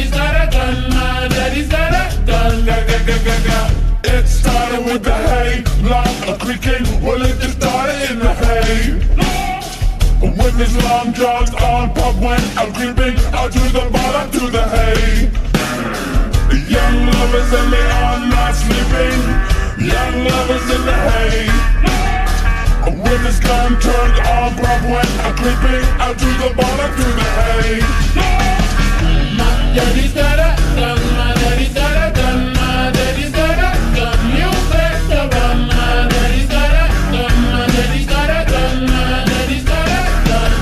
daddy's got a gun, my daddy's got a gun. It started with the hay, loft, a-creakin. Well, it just started in the hay. With his long johns on, pop went a-creeping out to the bottom to the hay. Young lovers and they are not sleeping. Young lovers in the hay. With his gun turned on, pop went a-creeping out to the bottom to the hay. My daddy's got a gun, my daddy's got a gun, my daddy's got a gun. You better run, my daddy's got a gun, my daddy's got a gun, my daddy's got a gun.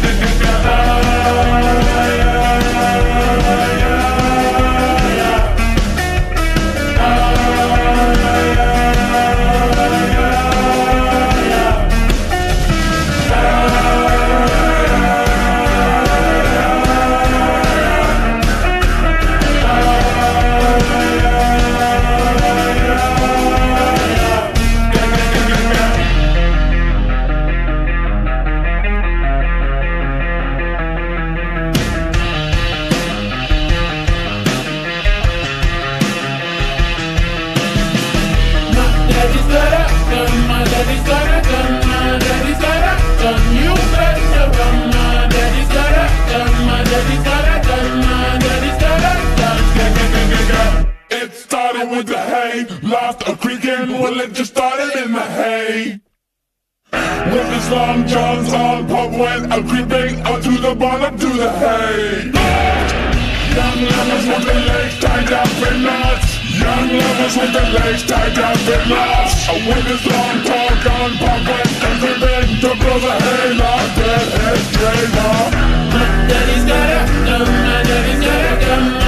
It started with the hay, loft, a-creakin. Well, it just started in the hay. With his long johns on, pop went a-creeping out to the bottom to the hay. Young lovers with their legs tied down for knots. Young lovers with their legs tied down for knots. With his long tall gun, pop went a-creeping to blow the hay loft, dead head straight off. My daddy's got a gun, my daddy's got a gun.